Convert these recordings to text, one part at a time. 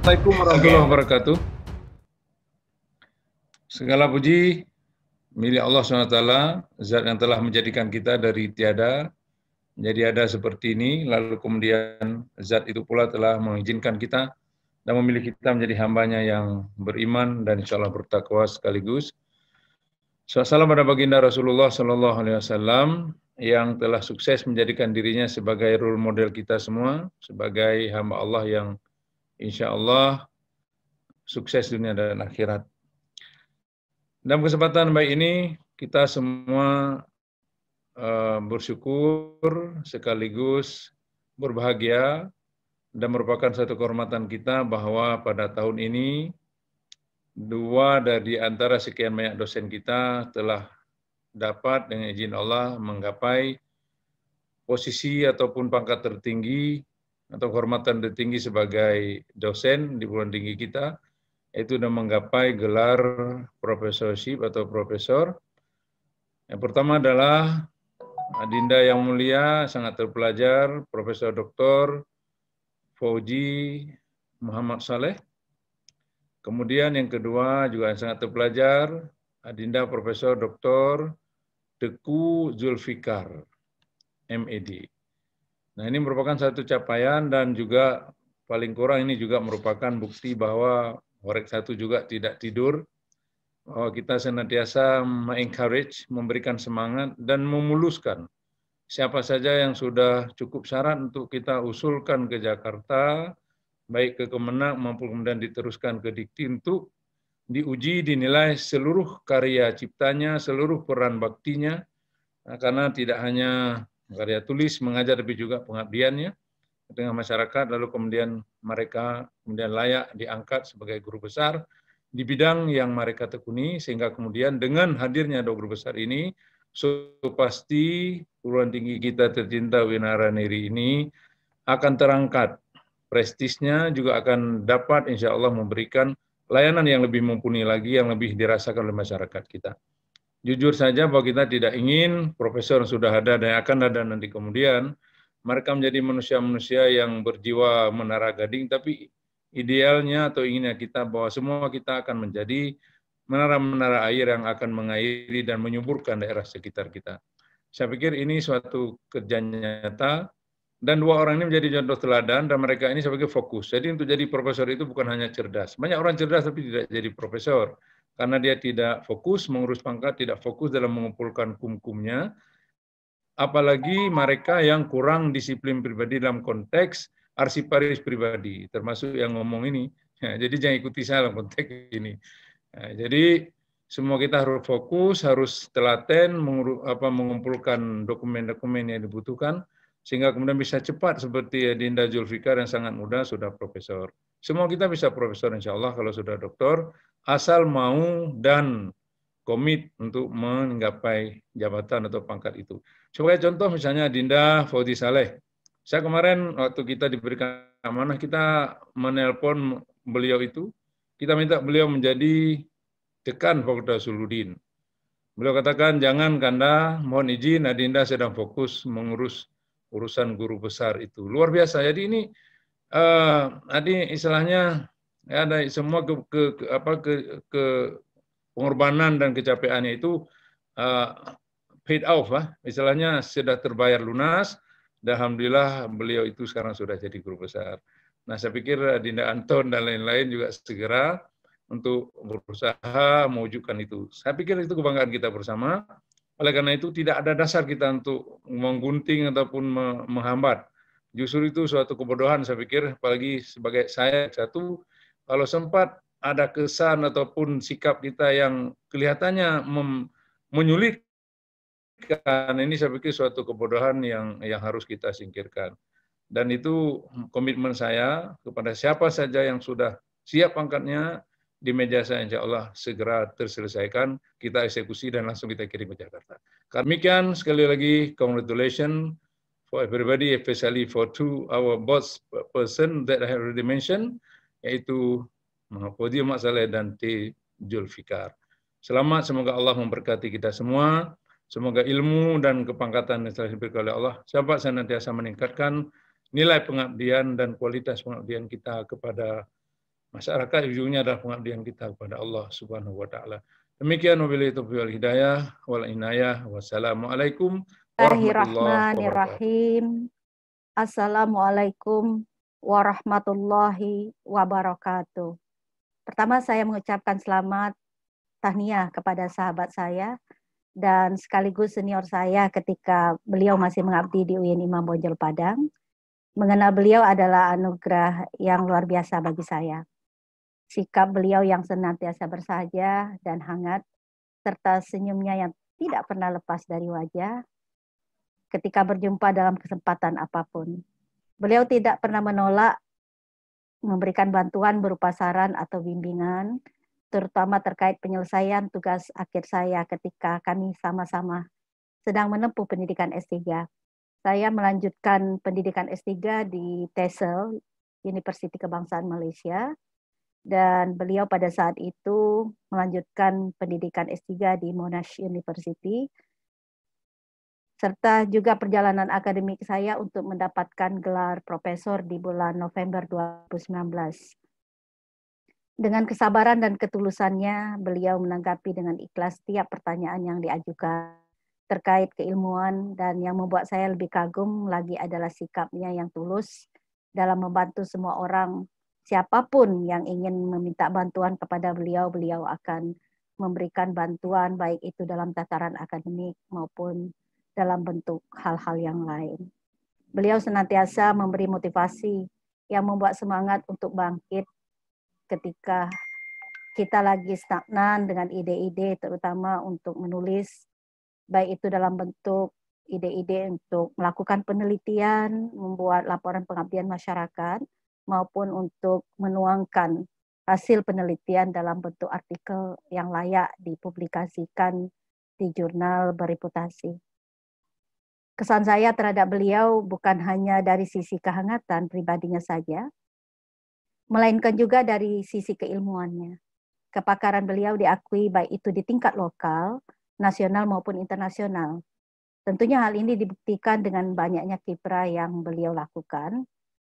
Assalamualaikum warahmatullahi wabarakatuh. Segala puji milik Allah SWT, Zat yang telah menjadikan kita dari tiada menjadi ada seperti ini, lalu kemudian Zat itu pula telah mengizinkan kita dan memilih kita menjadi hambanya yang beriman dan insya Allah bertakwa sekaligus. Salam pada baginda Rasulullah SAW yang telah sukses menjadikan dirinya sebagai role model kita semua, sebagai hamba Allah yang insya Allah sukses dunia dan akhirat. Dalam kesempatan baik ini, kita semua bersyukur sekaligus berbahagia dan merupakan satu kehormatan kita bahwa pada tahun ini 2 dari antara sekian banyak dosen kita telah dapat dengan izin Allah menggapai posisi ataupun pangkat tertinggi atau kehormatan tertinggi sebagai dosen di perguruan tinggi kita, yaitu sudah menggapai gelar professorship atau profesor. Yang pertama adalah Adinda yang mulia, sangat terpelajar, Profesor Dr. Fauzi Muhammad Saleh. Kemudian yang kedua juga sangat terpelajar, Adinda Profesor Dr. Teku Zulfikar, MED. Nah, ini merupakan satu capaian dan juga paling kurang ini juga merupakan bukti bahwa Horeg 1 juga tidak tidur, bahwa kita senantiasa mengencourage, memberikan semangat dan memuluskan siapa saja yang sudah cukup syarat untuk kita usulkan ke Jakarta, baik ke Kemenak maupun kemudian diteruskan ke Dikti untuk diuji, dinilai seluruh karya ciptanya, seluruh peran baktinya, karena tidak hanya karya tulis, mengajar, tapi juga pengabdiannya dengan masyarakat, lalu kemudian mereka kemudian layak diangkat sebagai guru besar di bidang yang mereka tekuni, sehingga kemudian dengan hadirnya 2 guru besar ini, so pasti perguruan tinggi kita tercinta Winara Neri ini akan terangkat. Prestisnya juga akan dapat insya Allah memberikan layanan yang lebih mumpuni lagi, yang lebih dirasakan oleh masyarakat kita. Jujur saja bahwa kita tidak ingin profesor yang sudah ada dan akan ada nanti kemudian, mereka menjadi manusia-manusia yang berjiwa menara gading, tapi idealnya atau inginnya kita bahwa semua kita akan menjadi menara-menara air yang akan mengairi dan menyuburkan daerah sekitar kita. Saya pikir ini suatu kerja nyata, dan 2 orang ini menjadi contoh teladan, dan mereka ini saya pikir fokus. Jadi untuk jadi profesor itu bukan hanya cerdas. Banyak orang cerdas tapi tidak jadi profesor, karena dia tidak fokus mengurus pangkat, tidak fokus dalam mengumpulkan kum-kumnya, apalagi mereka yang kurang disiplin pribadi dalam konteks arsiparis pribadi, termasuk yang ngomong ini. Ya, jadi jangan ikuti saya dalam konteks ini. Nah, jadi semua kita harus fokus, harus telaten mengumpulkan dokumen-dokumen yang dibutuhkan, sehingga kemudian bisa cepat seperti Dinda Zulfikar yang sangat muda sudah profesor. Semua kita bisa profesor insya Allah kalau sudah doktor, asal mau dan komit untuk menggapai jabatan atau pangkat itu. Sebagai contoh misalnya Dinda Fauzi Saleh. Saya kemarin waktu kita diberikan amanah, kita menelpon beliau itu, kita minta beliau menjadi dekan Fakultas Usuluddin. Beliau katakan, jangan Kanda, mohon izin, Adinda sedang fokus mengurus urusan guru besar itu. Luar biasa. Jadi ini istilahnya ya, ada semua pengorbanan dan kecapeannya itu paid off, istilahnya sudah terbayar lunas, dan alhamdulillah beliau itu sekarang sudah jadi guru besar. Nah, saya pikir Dinda Anton dan lain-lain juga segera untuk berusaha mewujudkan itu. Saya pikir itu kebanggaan kita bersama. Oleh karena itu tidak ada dasar kita untuk menggunting ataupun menghambat. Justru itu suatu kebodohan saya pikir, apalagi sebagai saya satu, kalau sempat ada kesan ataupun sikap kita yang kelihatannya menyulitkan, ini saya pikir suatu kebodohan yang harus kita singkirkan. Dan itu komitmen saya kepada siapa saja yang sudah siap pangkatnya di meja saya, insya Allah segera terselesaikan, kita eksekusi dan langsung kita kirim ke Jakarta. Demikian sekali lagi, congratulations for everybody, especially for our boss person that I have already mentioned, yaitu Fauzi Muhammad Saleh dan T. Zulfikar. Selamat, semoga Allah memberkati kita semua, semoga ilmu dan kepangkatan yang telah diberikan oleh Allah dapat senantiasa meningkatkan nilai pengabdian dan kualitas pengabdian kita kepada masyarakat, ujungnya adalah pengabdian kita kepada Allah Subhanahu wa taala. Demikian, wabillahi taufiq wal hidayah wal inayah. Wassalamualaikum warahmatullahi wabarakatuh. Bismillahirrahmanirrahim. Assalamualaikum warahmatullahi wabarakatuh. Pertama saya mengucapkan selamat tahniah kepada sahabat saya dan sekaligus senior saya ketika beliau masih mengabdi di UIN Imam Bonjol Padang. Mengenal beliau adalah anugerah yang luar biasa bagi saya. Sikap beliau yang senantiasa bersahaja dan hangat, serta senyumnya yang tidak pernah lepas dari wajah ketika berjumpa dalam kesempatan apapun. Beliau tidak pernah menolak memberikan bantuan berupa saran atau bimbingan, terutama terkait penyelesaian tugas akhir saya ketika kami sama-sama sedang menempuh pendidikan S3. Saya melanjutkan pendidikan S3 di TESEL, Universiti Kebangsaan Malaysia, dan beliau pada saat itu melanjutkan pendidikan S3 di Monash University, serta juga perjalanan akademik saya untuk mendapatkan gelar profesor di bulan November 2019. Dengan kesabaran dan ketulusannya, beliau menanggapi dengan ikhlas setiap pertanyaan yang diajukan terkait keilmuan, dan yang membuat saya lebih kagum lagi adalah sikapnya yang tulus dalam membantu semua orang. Siapapun yang ingin meminta bantuan kepada beliau, beliau akan memberikan bantuan baik itu dalam tataran akademik maupun dalam bentuk hal-hal yang lain. Beliau senantiasa memberi motivasi yang membuat semangat untuk bangkit ketika kita lagi stagnan dengan ide-ide, terutama untuk menulis, baik itu dalam bentuk ide-ide untuk melakukan penelitian, membuat laporan pengabdian masyarakat, maupun untuk menuangkan hasil penelitian dalam bentuk artikel yang layak dipublikasikan di jurnal bereputasi. Kesan saya terhadap beliau bukan hanya dari sisi kehangatan pribadinya saja, melainkan juga dari sisi keilmuannya. Kepakaran beliau diakui baik itu di tingkat lokal, nasional maupun internasional. Tentunya hal ini dibuktikan dengan banyaknya kiprah yang beliau lakukan.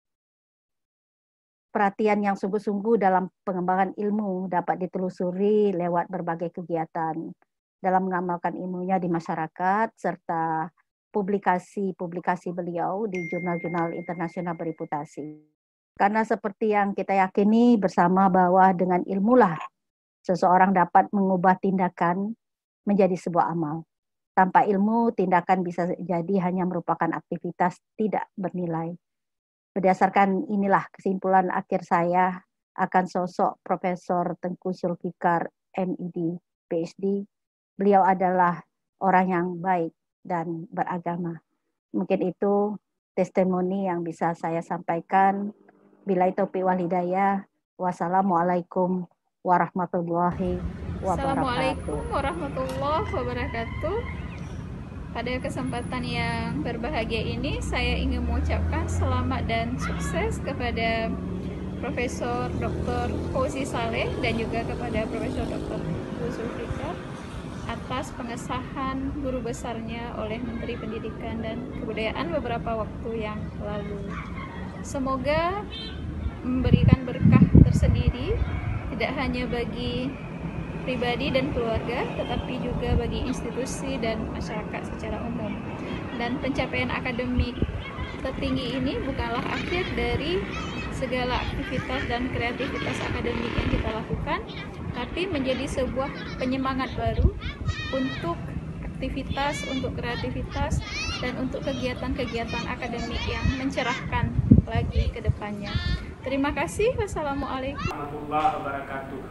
Perhatian yang sungguh-sungguh dalam pengembangan ilmu dapat ditelusuri lewat berbagai kegiatan dalam mengamalkan ilmunya di masyarakat, serta publikasi-publikasi beliau di jurnal-jurnal internasional bereputasi. Karena seperti yang kita yakini bersama bahwa dengan ilmulah seseorang dapat mengubah tindakan menjadi sebuah amal. Tanpa ilmu, tindakan bisa jadi hanya merupakan aktivitas tidak bernilai. Berdasarkan inilah kesimpulan akhir saya akan sosok Profesor Tengku Zulfikar MID, PhD. Beliau adalah orang yang baik dan beragama. Mungkin itu testimoni yang bisa saya sampaikan. Billahi taufiq wal hidayah. Wassalamualaikum warahmatullahi wabarakatuh. Assalamualaikum warahmatullahi wabarakatuh. Pada kesempatan yang berbahagia ini, saya ingin mengucapkan selamat dan sukses kepada Profesor Dr. Fauzi Saleh dan juga kepada Profesor Dr. Zulfikar atas pengesahan guru besarnya oleh Menteri Pendidikan dan Kebudayaan beberapa waktu yang lalu. Semoga memberikan berkah tersendiri tidak hanya bagi pribadi dan keluarga, tetapi juga bagi institusi dan masyarakat secara umum. Dan pencapaian akademik tertinggi ini bukanlah akhir dari segala aktivitas dan kreativitas akademik yang kita lakukan, tapi menjadi sebuah penyemangat baru untuk aktivitas, untuk kreativitas, dan untuk kegiatan-kegiatan akademik yang mencerahkan lagi ke depannya. Terima kasih. Wassalamualaikum warahmatullahi wabarakatuh.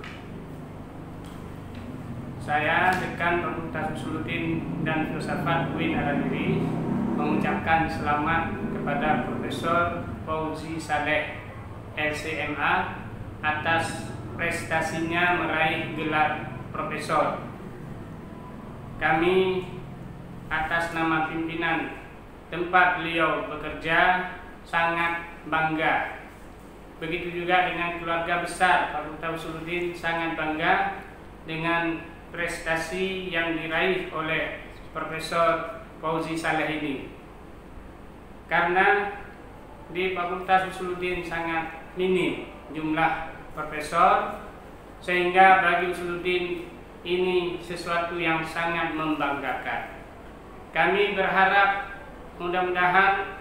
Saya Dekan Fakultas Usuluddin dan Filsafat UIN Al-Azhar mengucapkan selamat kepada Profesor Fauzi Saleh LCMA atas prestasinya meraih gelar profesor. Kami atas nama pimpinan tempat beliau bekerja sangat bangga. Begitu juga dengan keluarga besar Fakultas Usuluddin sangat bangga dengan prestasi yang diraih oleh Profesor Fauzi Saleh ini. Karena di Fakultas Usuluddin sangat minim jumlah profesor, sehingga bagi Usuluddin ini sesuatu yang sangat membanggakan. Kami berharap mudah-mudahan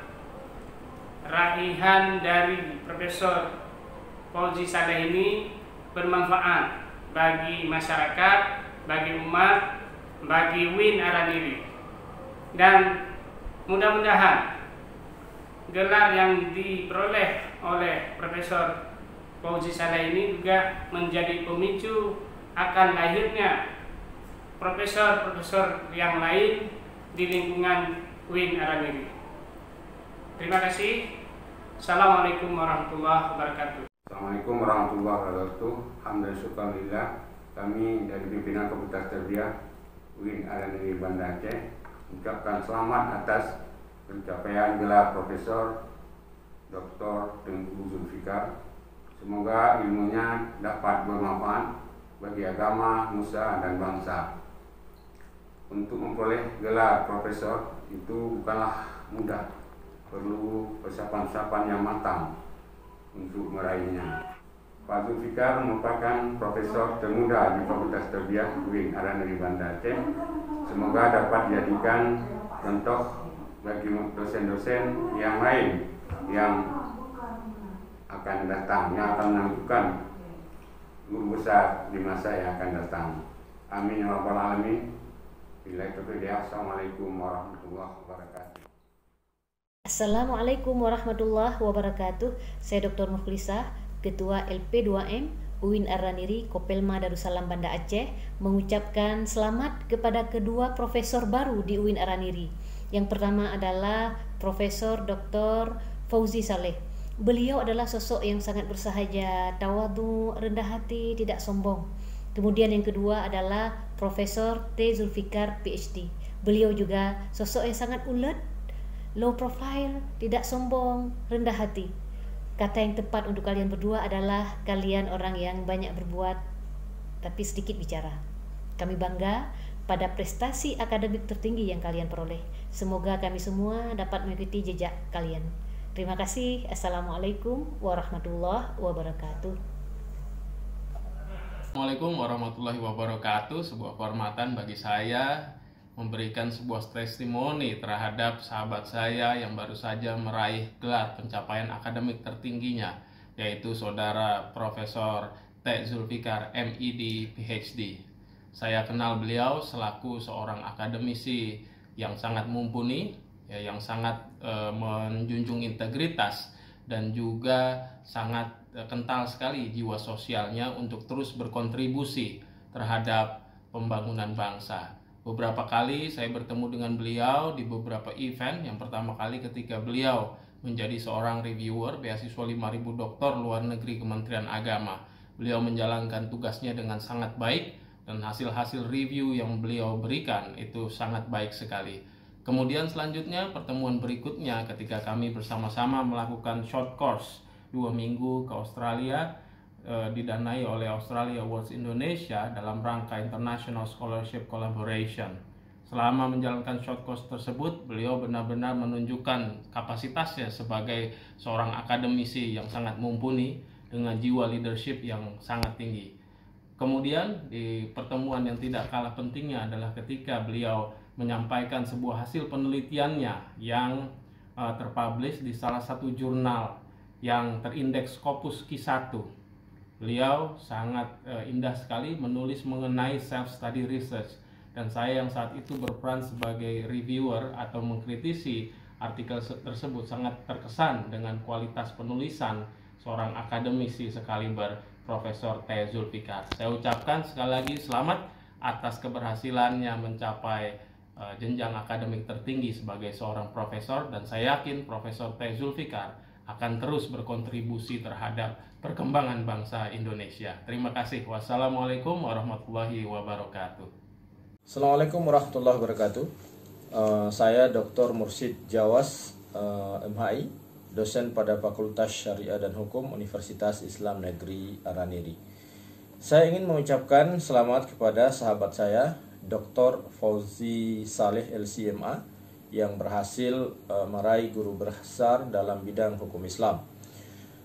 raihan dari Profesor Fauzi Saleh ini bermanfaat bagi masyarakat, bagi umat, bagi UIN Araniri. Dan mudah-mudahan gelar yang diperoleh oleh Profesor Fauzi Saleh ini juga menjadi pemicu akan lahirnya profesor-profesor yang lain di lingkungan UIN Araniri. Terima kasih. Assalamualaikum warahmatullahi wabarakatuh. Assalamualaikum warahmatullahi wabarakatuh. Alhamdulillah syukurillah. Kami dari pimpinan Fakultas Tarbiyah UIN Araniri Banda Aceh mengucapkan selamat atas pencapaian gelar Profesor Dr. Tengku Zulfikar. Semoga ilmunya dapat bermanfaat bagi agama, nusa, dan bangsa. Untuk memperoleh gelar profesor itu bukanlah mudah, perlu persiapan-persiapan yang matang untuk meraihnya. Pak Zulfikar merupakan profesor termuda di Fakultas Tarbiyah UIN Araniri Banda Aceh. Semoga dapat dijadikan contoh bagi dosen-dosen yang lain yang akan datang, yang akan menentukan guru besar di masa yang akan datang. Amin ya rabbal alamin. Assalamualaikum warahmatullahi wabarakatuh. Assalamualaikum warahmatullahi wabarakatuh. Saya Dr. Mukhlisah, Ketua LP2M UIN Araniri Kopelma Darussalam Banda Aceh, mengucapkan selamat kepada kedua profesor baru di UIN Araniri. Yang pertama adalah Profesor Dr. Fauzi Saleh. Beliau adalah sosok yang sangat bersahaja, tawadhu, rendah hati, tidak sombong. Kemudian yang kedua adalah Profesor T. Zulfikar PhD. Beliau juga sosok yang sangat ulet, low profile, tidak sombong, rendah hati. Kata yang tepat untuk kalian berdua adalah kalian orang yang banyak berbuat tapi sedikit bicara. Kami bangga pada prestasi akademik tertinggi yang kalian peroleh. Semoga kami semua dapat mengikuti jejak kalian. Terima kasih. Assalamualaikum warahmatullahi wabarakatuh. Assalamualaikum warahmatullahi wabarakatuh. Sebuah kehormatan bagi saya memberikan sebuah testimoni terhadap sahabat saya yang baru saja meraih gelar pencapaian akademik tertingginya, yaitu Saudara Profesor T. Zulfikar MID PhD. Saya kenal beliau selaku seorang akademisi yang sangat mumpuni, yang sangat menjunjung integritas dan juga sangat kental sekali jiwa sosialnya untuk terus berkontribusi terhadap pembangunan bangsa. Beberapa kali saya bertemu dengan beliau di beberapa event. Yang pertama kali ketika beliau menjadi seorang reviewer beasiswa 5.000 doktor luar negeri Kementerian Agama. Beliau menjalankan tugasnya dengan sangat baik dan hasil-hasil review yang beliau berikan itu sangat baik sekali. Kemudian selanjutnya pertemuan berikutnya ketika kami bersama-sama melakukan short course 2 minggu ke Australia, didanai oleh Australia Awards Indonesia dalam rangka International Scholarship Collaboration. Selama menjalankan short course tersebut, beliau benar-benar menunjukkan kapasitasnya sebagai seorang akademisi yang sangat mumpuni dengan jiwa leadership yang sangat tinggi. Kemudian di pertemuan yang tidak kalah pentingnya adalah ketika beliau menyampaikan sebuah hasil penelitiannya yang terpublish di salah satu jurnal yang terindeks Scopus Q1. Beliau sangat indah sekali menulis mengenai self-study research, dan saya yang saat itu berperan sebagai reviewer atau mengkritisi artikel tersebut sangat terkesan dengan kualitas penulisan seorang akademisi sekaliber Profesor T. Zulfikar. Saya ucapkan sekali lagi selamat atas keberhasilannya mencapai jenjang akademik tertinggi sebagai seorang profesor, dan saya yakin Profesor T. Zulfikar akan terus berkontribusi terhadap perkembangan bangsa Indonesia. Terima kasih. Wassalamualaikum warahmatullahi wabarakatuh. Assalamualaikum warahmatullahi wabarakatuh. Saya Dr. Mursyid Jawas, MHI, dosen pada Fakultas Syariah dan Hukum Universitas Islam Negeri Araniri. Saya ingin mengucapkan selamat kepada sahabat saya, Dr. Fauzi Saleh LCMA, yang berhasil meraih guru besar dalam bidang hukum Islam.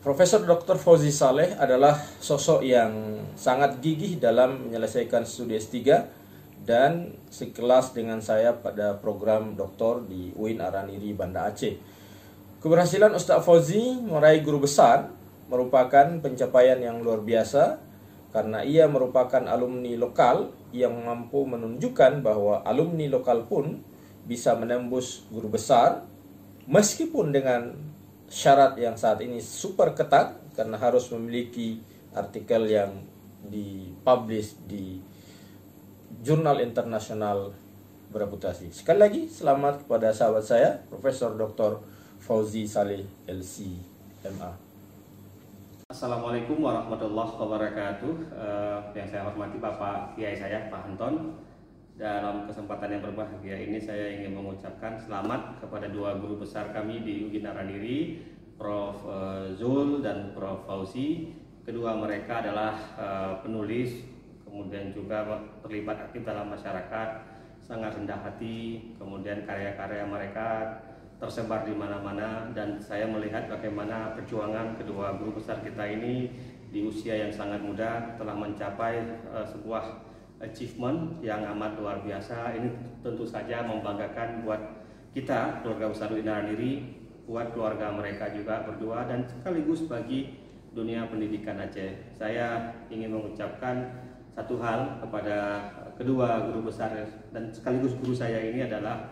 Profesor Dr. Fauzi Saleh adalah sosok yang sangat gigih dalam menyelesaikan studi S3 dan sekelas dengan saya pada program doktor di UIN Araniri Banda Aceh. Keberhasilan Ustaz Fauzi meraih guru besar merupakan pencapaian yang luar biasa karena ia merupakan alumni lokal yang mampu menunjukkan bahwa alumni lokal pun bisa menembus guru besar meskipun dengan syarat yang saat ini super ketat karena harus memiliki artikel yang dipublish di jurnal internasional bereputasi. Sekali lagi selamat kepada sahabat saya Profesor Dr. Fauzi Saleh LC.MA. Assalamualaikum warahmatullahi wabarakatuh. Yang saya hormati Bapak Kiai saya Pak Anton. Dalam kesempatan yang berbahagia ini saya ingin mengucapkan selamat kepada dua guru besar kami di UIN Araniri, Prof. Zul dan Prof. Fauzi. Kedua mereka adalah penulis, kemudian juga terlibat aktif dalam masyarakat, sangat rendah hati, kemudian karya-karya mereka tersebar di mana-mana, dan saya melihat bagaimana perjuangan kedua guru besar kita ini di usia yang sangat muda telah mencapai sebuah achievement yang amat luar biasa. Ini tentu saja membanggakan buat kita keluarga besar UIN Araniri, buat keluarga mereka juga berdua, dan sekaligus bagi dunia pendidikan Aceh. Saya ingin mengucapkan satu hal kepada kedua guru besar dan sekaligus guru saya ini adalah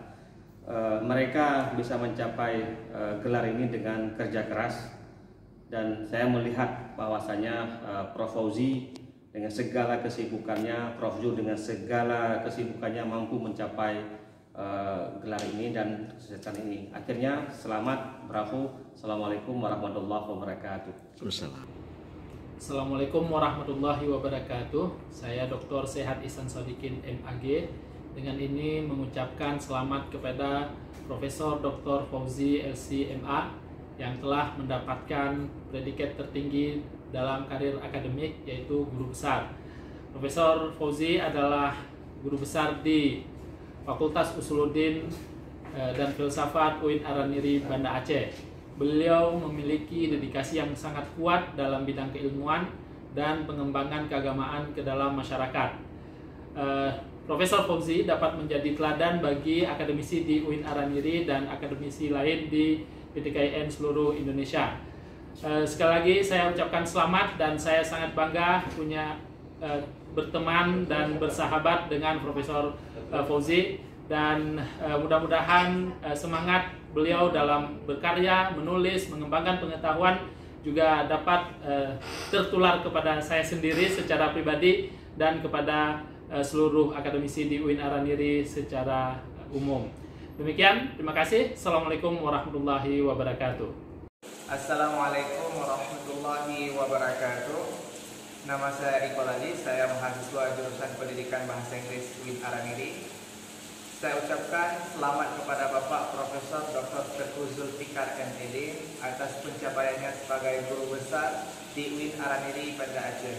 mereka bisa mencapai gelar ini dengan kerja keras, dan saya melihat bahwasanya Prof. Fauzi dengan segala kesibukannya, Prof. Zul dengan segala kesibukannya mampu mencapai gelar ini dan kesuksesan ini. Akhirnya selamat, bravo. Assalamualaikum warahmatullahi wabarakatuh. Assalamualaikum warahmatullahi wabarakatuh. Saya Dr. Sehat Ihsan Sodikin MAG. Dengan ini mengucapkan selamat kepada Profesor Dr. Fauzi LC.MA yang telah mendapatkan predikat tertinggi dalam karir akademik, yaitu guru besar. Profesor Fauzi adalah guru besar di Fakultas Usuluddin dan Filsafat UIN Araniri Banda Aceh. Beliau memiliki dedikasi yang sangat kuat dalam bidang keilmuan dan pengembangan keagamaan ke dalam masyarakat. Profesor Fauzi dapat menjadi teladan bagi akademisi di UIN Araniri dan akademisi lain di PTKIN seluruh Indonesia. Sekali lagi saya ucapkan selamat, dan saya sangat bangga punya berteman dan bersahabat dengan Profesor Fauzi, dan mudah-mudahan semangat beliau dalam berkarya, menulis, mengembangkan pengetahuan juga dapat tertular kepada saya sendiri secara pribadi dan kepada seluruh akademisi di UIN Araniri secara umum. Demikian, terima kasih. Assalamualaikum warahmatullahi wabarakatuh. Assalamualaikum warahmatullahi wabarakatuh. Nama saya Iqbal Ali, saya mahasiswa jurusan Pendidikan Bahasa Inggris UIN Araniri. Saya ucapkan selamat kepada Bapak Profesor Dr. Teguh Zulfikar MED atas pencapaiannya sebagai guru besar di UIN Araniri Banda Aceh.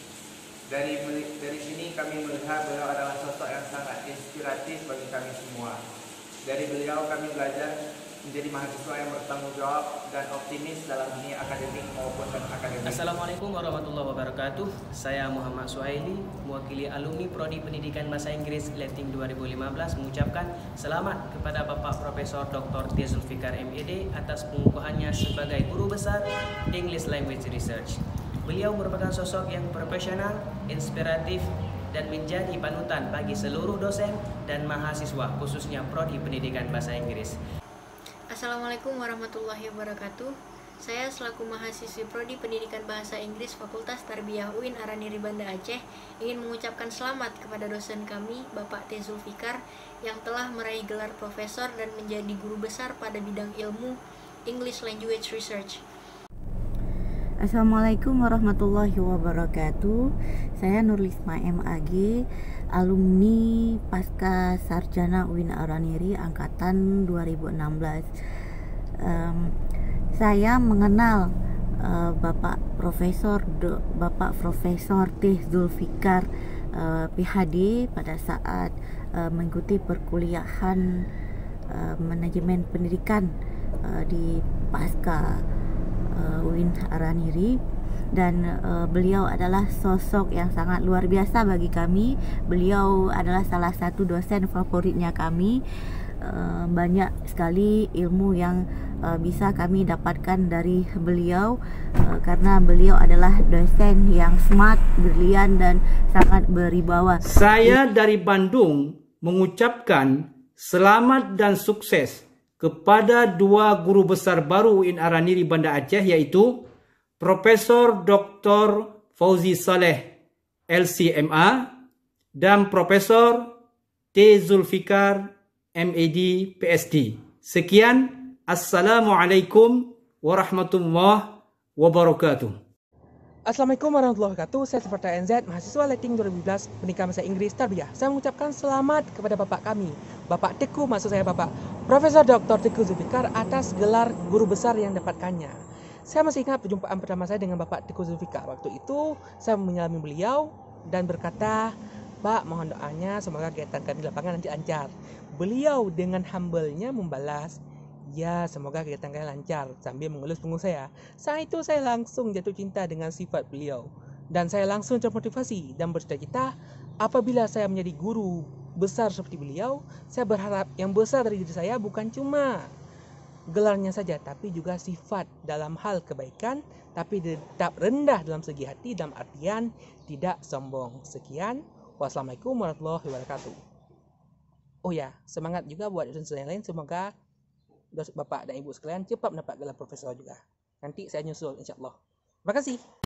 Dari sini kami melihat beliau adalah sosok yang sangat inspiratif bagi kami semua. Dari beliau kami belajar menjadi mahasiswa yang bertanggung jawab dan optimis dalam dunia akademik maupun non-akademik. Assalamualaikum warahmatullahi wabarakatuh. Saya Muhammad Suhaili, mewakili alumni Prodi Pendidikan Bahasa Inggris Letting 2015, mengucapkan selamat kepada Bapak Profesor Dr. T. Zulfikar MED atas pengukuhannya sebagai guru besar English Language Research. Beliau merupakan sosok yang profesional, inspiratif, dan menjadi panutan bagi seluruh dosen dan mahasiswa, khususnya Prodi Pendidikan Bahasa Inggris. Assalamualaikum warahmatullahi wabarakatuh. Saya selaku mahasiswi Prodi Pendidikan Bahasa Inggris Fakultas Tarbiyah UIN Araniri Banda Aceh ingin mengucapkan selamat kepada dosen kami, Bapak T. Zulfikar, yang telah meraih gelar profesor dan menjadi guru besar pada bidang ilmu English Language Research. Assalamualaikum warahmatullahi wabarakatuh. Saya Nurlisma MAG, alumni Pasca Sarjana UIN Araniri angkatan 2016. Saya mengenal Bapak Profesor T. Zulfikar PhD pada saat mengikuti perkuliahan manajemen pendidikan di Pasca UIN Araniri, dan beliau adalah sosok yang sangat luar biasa bagi kami. Beliau adalah salah satu dosen favoritnya kami. Banyak sekali ilmu yang bisa kami dapatkan dari beliau, karena beliau adalah dosen yang smart, brilian, dan sangat berwibawa. Saya dari Bandung mengucapkan selamat dan sukses kepada dua guru besar baru UIN Araniri Banda Aceh, yaitu Profesor Dr. Fauzi Saleh LCMA dan Profesor T. Zulfikar MAD PSD. Sekian, Assalamualaikum warahmatullahi wabarakatuh. Assalamualaikum warahmatullahi wabarakatuh. Saya Seperti NZ, mahasiswa Letting 2012 Pendidikan Bahasa Inggris Tarbiyah. Saya mengucapkan selamat kepada Bapak kami, Bapak Teku, maksud saya Bapak Profesor Dr. Teku Zulfikar, atas gelar guru besar yang dapatkannya. Saya masih ingat perjumpaan pertama saya dengan Bapak Teku Zulfikar. Waktu itu saya menyalami beliau dan berkata, Pak, mohon doanya semoga kegiatan kami di lapangan nanti lancar. Beliau dengan humble-nya membalas, ya semoga kegiatan kalian lancar, sambil mengelus punggung saya. Saat itu saya langsung jatuh cinta dengan sifat beliau, dan saya langsung termotivasi dan bercita-cita apabila saya menjadi guru besar seperti beliau. Saya berharap yang besar dari diri saya bukan cuma gelarnya saja, tapi juga sifat dalam hal kebaikan, tapi tetap rendah dalam segi hati, dalam artian tidak sombong. Sekian, wassalamualaikum warahmatullahi wabarakatuh. Oh ya, semangat juga buat dosen yang lain. Semoga Bapak dan Ibu sekalian cepat mendapat gelar profesor juga. Nanti saya nyusul insyaAllah. Terima kasih.